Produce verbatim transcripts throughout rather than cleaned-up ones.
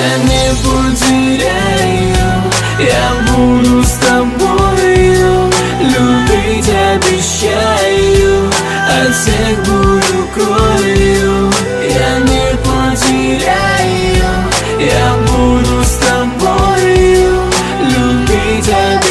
Я не потеряю, я буду с тобою, любить обещаю, от всех буду крою. Я не потеряю, я буду с тобою, любить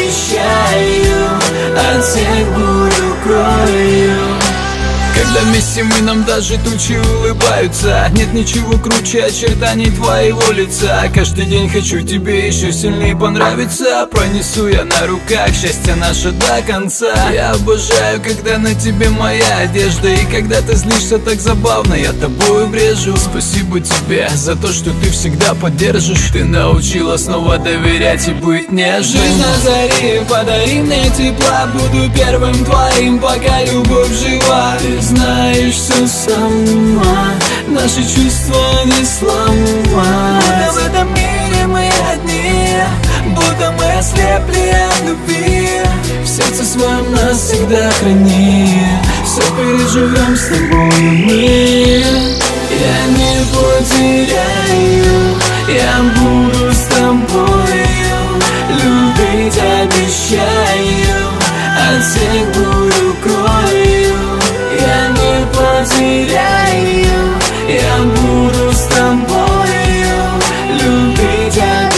обещаю, от всех буду крою. Когда вместе мы, нам даже тучи улыбаются. Нет ничего круче очертаний твоего лица. Каждый день хочу тебе еще сильнее понравиться. Пронесу я на руках счастье наше до конца. Я обожаю, когда на тебе моя одежда, и когда ты злишься так забавно, я тобою брежу. Спасибо тебе за то, что ты всегда поддержишь. Ты научила снова доверять и быть нежным. Жизнь на заре, подари мне тепла. Буду первым твоим, пока любовь жива. Знаешь все сама, наши чувства не сломать. Будто в этом мире мы одни, будто мы ослепли от любви. В сердце своем нас всегда храни, все переживем с тобой мы. Я не потеряю, я буду с тобою, любить обещаю, от всех буду крою. Я не потеряю, я буду с тобою, любить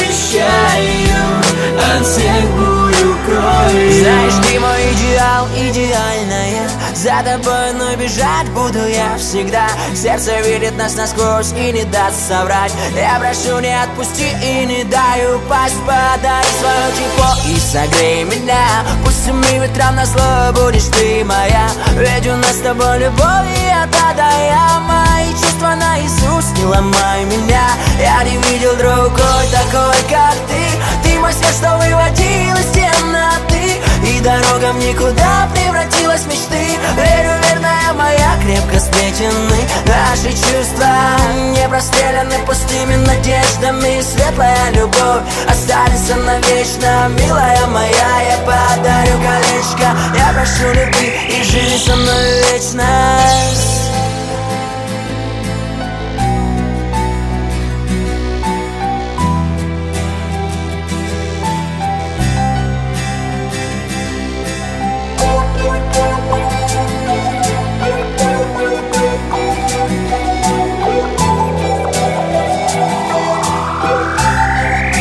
обещаю, от всех буду крою. Знаешь, ты мой идеал, идеальная. За тобой, но бежать буду я всегда. Сердце видит нас насквозь и не даст соврать. Я прошу, не отпусти и не дай упасть. Подари свое тепло и согрей меня. Пусть всеми ветрам назло будешь ты моя. Ведь у нас с тобой любовь и от А до Я. Мои чувства наизусть, не ломай меня. Я не видел другой такой, как ты. Ты мой свет, что выводил из темноты, и дорога в никуда превратилась в мечты. Верю, верная моя, крепко сплетены наши чувства, не простреляны пустыми надеждами. Светлая любовь останется навечно, милая моя. Я подарю колечко, я прошу любви и живи со мной вечность.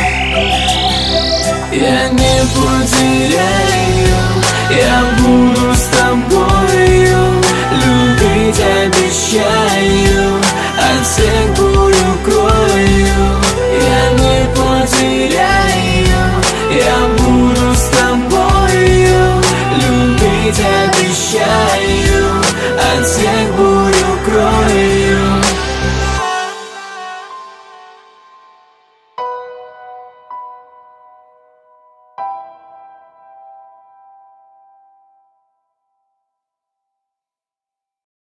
Я не потеряю, я буду